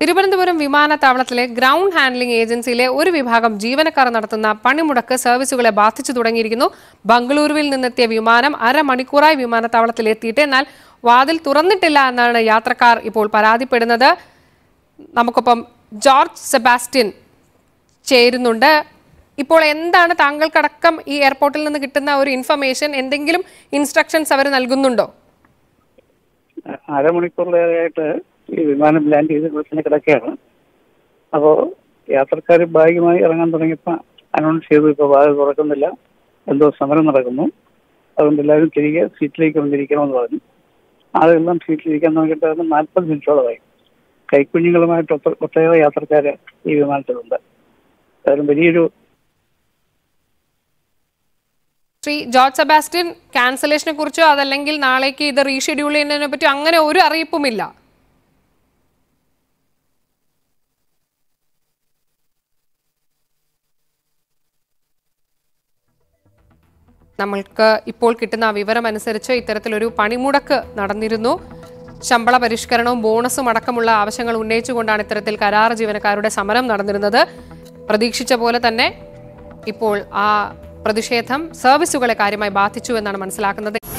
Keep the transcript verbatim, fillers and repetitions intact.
തിരുവനന്തപുരം വിമാനത്താവളത്തിലെ ground handling ഏജൻസിയിലെ ഒരു വിഭാഗം ജീവനക്കാർ നടത്തുന്ന പണിമുടക്ക് സർവീസുകളെ ബാധിച്ചു തുടങ്ങിയിരിക്കുന്നു. ബംഗളൂരുവിൽ നിന്നെത്തിയ വിമാനം അരമണിക്കൂറായി വിമാനത്താവളത്തിലെത്തിയിട്ട് എന്നാൽ വാതിൽ തുറന്നിട്ടില്ല എന്നാണ് യാത്രക്കാർ ഇപ്പോൾ പരാതിപ്പെടുന്നത്. നമുക്കൊപ്പം ജോർജ് സെബാസ്റ്റ്യൻ ചേരുന്നുണ്ട്. ഇപ്പോൾ എന്താണ് താങ്കൾക്കടക്കം ഈ എയർപോർട്ടിൽ നിന്ന് കിട്ടുന്ന ഒരു ഇൻഫർമേഷൻ? എന്തെങ്കിലും ഇൻസ്ട്രക്ഷൻസ് അവർ നൽകുന്നുണ്ടോ? അരമണിക്കൂറിലേറെയായിട്ട് ഈ വിമാനം ലാൻഡ് ചെയ്ത് ബസ്സിന് കിടക്കുകയാണ്. അപ്പോൾ യാത്രക്കാർ ബാഗുമായി ഇറങ്ങാൻ തുടങ്ങിയപ്പോൾ അനൗൺസ് ചെയ്തു, ഇപ്പോൾ ബാഗ് തുറക്കുന്നില്ല, എന്തോ സമരം നടക്കുന്നു, അതുകൊണ്ട് എല്ലാവരും തിരികെ സീറ്റിലേക്ക് വന്നിരിക്കണമെന്ന് പറഞ്ഞു. ആളുകളെല്ലാം സീറ്റിലിരിക്കാൻ തുടങ്ങിയിട്ട് നാൽപ്പത് മിനിറ്റോളമായി. കൈക്കുഞ്ഞുങ്ങളുമായിട്ട് ഒത്ത ഒട്ടേറെ യാത്രക്കാർ ഈ വിമാനത്തിലുണ്ട്. അതായത് വലിയൊരു ശ്രീ ജോർജ് സെബാസ്റ്റ്യൻ, ക്യാൻസലേഷനെ കുറിച്ചോ അതല്ലെങ്കിൽ നാളേക്ക് ഇത് റീഷെഡ്യൂൾ ചെയ്യുന്നതിനെ പറ്റി അങ്ങനെ ഒരു അറിയിപ്പുമില്ല. നമ്മൾക്ക് ഇപ്പോൾ കിട്ടുന്ന വിവരം അനുസരിച്ച് ഇത്തരത്തിലൊരു പണിമുടക്ക് നടന്നിരുന്നു. ശമ്പള പരിഷ്കരണവും ബോണസും അടക്കമുള്ള ആവശ്യങ്ങൾ ഉന്നയിച്ചുകൊണ്ടാണ് ഇത്തരത്തിൽ കരാർ ജീവനക്കാരുടെ സമരം നടന്നിരുന്നത്. പ്രതീക്ഷിച്ച പോലെ തന്നെ ഇപ്പോൾ ആ പ്രതിഷേധം സർവീസുകളെ കാര്യമായി ബാധിച്ചു എന്നാണ് മനസ്സിലാക്കുന്നത്.